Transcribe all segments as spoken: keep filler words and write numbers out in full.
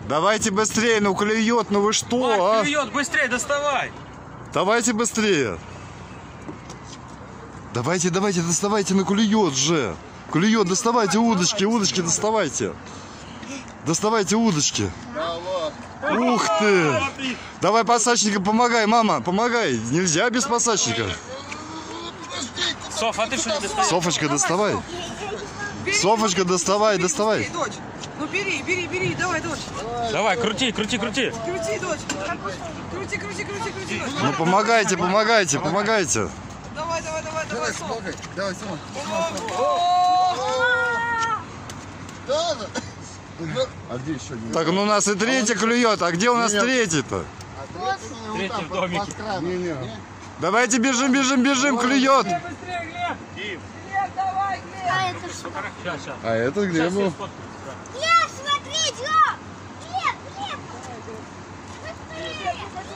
Давайте быстрее, ну клюет, ну вы что, Вась, а? клюет, быстрее доставай. Давайте быстрее. Давайте, давайте, доставайте, ну клюет же. Клюет, доставайте удочки, удочки доставайте. Доставайте удочки. Ух ты! Давай посадчика, помогай, мама, помогай. Нельзя без посадчика. Соф, а ты что не достаешь? Софочка, доставай. Софочка, доставай, доставай. Дочь, ну бери, бери, бери, давай, дочь. Давай, крути, крути, крути. Крути, дочь. Крути, крути, крути, крути, дочь. Ну помогайте, помогайте, помогайте. Давай, давай, давай, давай, Сом. Давай, Сом. А где еще один? Так, ну у нас и третий клюет, а где у нас третий-то? Третий в домике. Не-не. Давайте бежим, бежим, бежим, клюет. Быстрее, Глеб. Глеб, давай, Глеб. Сейчас, сейчас. А это где был? Глеб, смотри, Глеб! Глеб, Глеб! Быстрее!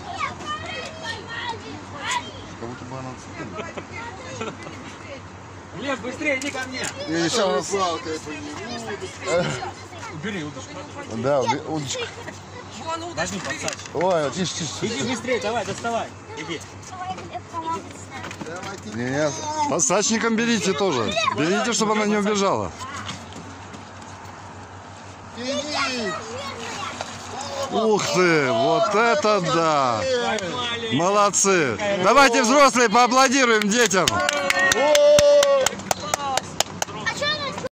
Как будто бы она... Глеб, быстрее, иди ко мне. Я сейчас палкой. Убери удочку. Да, удочка. Вон удочку бери. Ой, тише, тише. Иди быстрее, давай, доставай. Иди. Не-не. Посадчиком берите тоже. Берите, чтобы она не убежала. Ух ты, вот это да! Молодцы! Давайте, взрослые, поаплодируем детям!